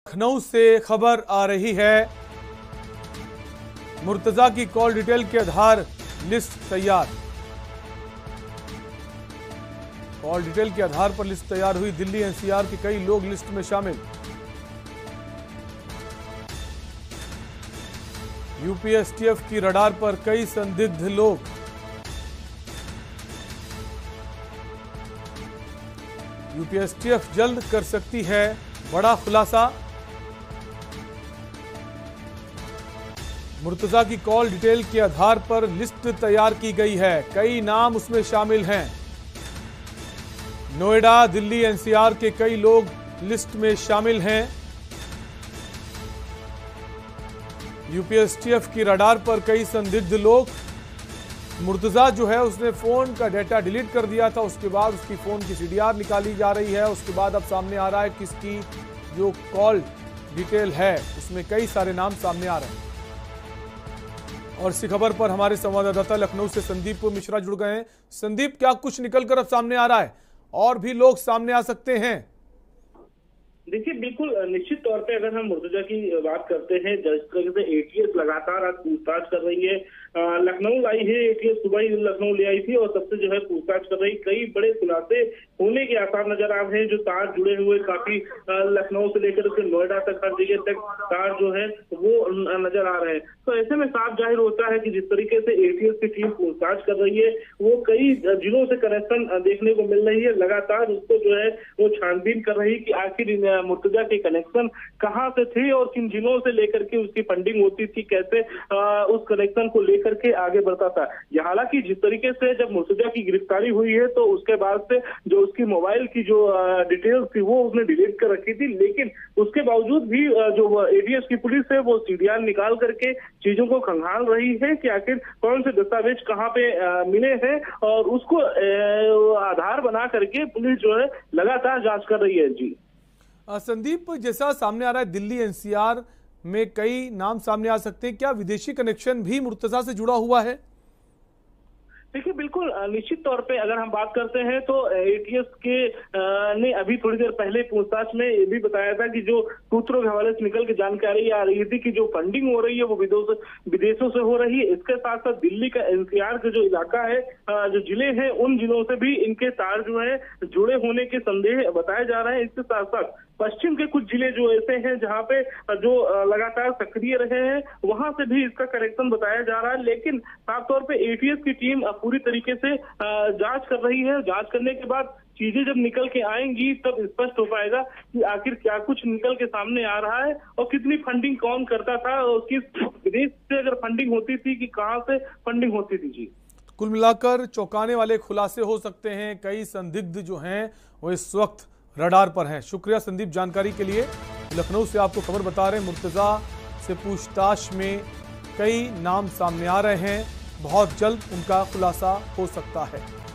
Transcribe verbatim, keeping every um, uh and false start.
लखनऊ से खबर आ रही है, मुर्तजा की कॉल डिटेल के आधार लिस्ट तैयार। कॉल डिटेल के आधार पर लिस्ट तैयार हुई। दिल्ली एनसीआर के कई लोग लिस्ट में शामिल। यूपी एसटीएफ की रडार पर कई संदिग्ध लोग। यूपी एसटीएफ जल्द कर सकती है बड़ा खुलासा। मुर्तजा की कॉल डिटेल के आधार पर लिस्ट तैयार की गई है, कई नाम उसमें शामिल हैं। नोएडा, दिल्ली एनसीआर के कई लोग लिस्ट में शामिल हैं। यूपी एसटीएफ की रडार पर कई संदिग्ध लोग। मुर्तजा जो है उसने फोन का डेटा डिलीट कर दिया था, उसके बाद उसकी फोन की सीडीआर निकाली जा रही है। उसके बाद अब सामने आ रहा है कि इसकी जो कॉल डिटेल है उसमें कई सारे नाम सामने आ रहे हैं। और इसी खबर पर हमारे संवाददाता लखनऊ से संदीप मिश्रा जुड़ गए हैं। संदीप, क्या कुछ निकलकर अब सामने आ रहा है और भी लोग सामने आ सकते हैं? देखिए, बिल्कुल निश्चित तौर पे अगर हम मुर्तजा की बात करते हैं, जिस तरह से एटीएस लगातार आज पूछताछ कर रही है। लखनऊ लाई है एटीएस, सुबह ही लखनऊ ले आई थी और सबसे जो है पूछताछ कर रही। कई बड़े खुलासे होने के आसार नजर आ रहे हैं। जो तार जुड़े हुए काफी लखनऊ से लेकर के नोएडा तक हर जगह तक तार जो है वो नजर आ रहे हैं। तो ऐसे में साफ जाहिर होता है कि जिस तरीके से एटीएस की टीम पूछताछ कर रही है, वो कई जिलों से कनेक्शन देखने को मिल रही है। लगातार उसको जो है वो छानबीन कर रही कि आखिर मुर्तजा के कनेक्शन कहां से थे और किन जिलों से लेकर के उसकी फंडिंग होती थी, कैसे आ, उस कनेक्शन को लेकर के आगे बढ़ता था। हालांकि जिस तरीके से जब मुर्तजा की गिरफ्तारी हुई है तो उसके बाद से जो उसकी मोबाइल की जो डिटेल्स थी वो उसने डिलीट कर रखी थी, लेकिन उसके बावजूद भी जो एटीएस की पुलिस है वो सीडीआर निकाल करके चीजों को खंगाल रही है कि आखिर कौन से दस्तावेज कहाँ पे मिले हैं और उसको आधार बना करके पुलिस जो है लगातार जांच कर रही है। जी संदीप, जैसा सामने आ रहा है दिल्ली एनसीआर में कई नाम सामने आ सकते हैं, क्या विदेशी कनेक्शन भी मुर्तजा से जुड़ा हुआ है? देखिए, बिल्कुल निश्चित तौर पे अगर हम बात करते हैं तो एटीएस के ने अभी थोड़ी देर पहले पूछताछ में ये भी बताया था कि जो सूत्रों के हवाले से निकल के जानकारी आ रही थी कि जो फंडिंग हो रही है वो विदेशों से हो रही है। इसके साथ साथ दिल्ली का एनसीआर का जो इलाका है, जो जिले हैं, उन जिलों से भी इनके तार जो है जुड़े होने के संदेह बताए जा रहे हैं। इसके साथ साथ पश्चिम के कुछ जिले जो ऐसे हैं जहां पे जो लगातार सक्रिय रहे हैं, वहां से भी इसका कनेक्शन बताया जा रहा है। लेकिन साफ तौर पे एटीएस की टीम पूरी तरीके से जांच कर रही है। जांच करने के बाद चीजें जब निकल के आएंगी तब स्पष्ट हो पाएगा कि आखिर क्या कुछ निकल के सामने आ रहा है और कितनी फंडिंग कौन करता था और किस विदेश से अगर फंडिंग होती थी कि कहां से फंडिंग होती थी। जी, कुल मिलाकर चौंकाने वाले खुलासे हो सकते हैं। कई संदिग्ध जो हैं वो इस वक्त रडार पर हैं। शुक्रिया संदीप जानकारी के लिए। लखनऊ से आपको खबर बता रहे हैं, मुर्तजा से पूछताछ में कई नाम सामने आ रहे हैं, बहुत जल्द उनका खुलासा हो सकता है।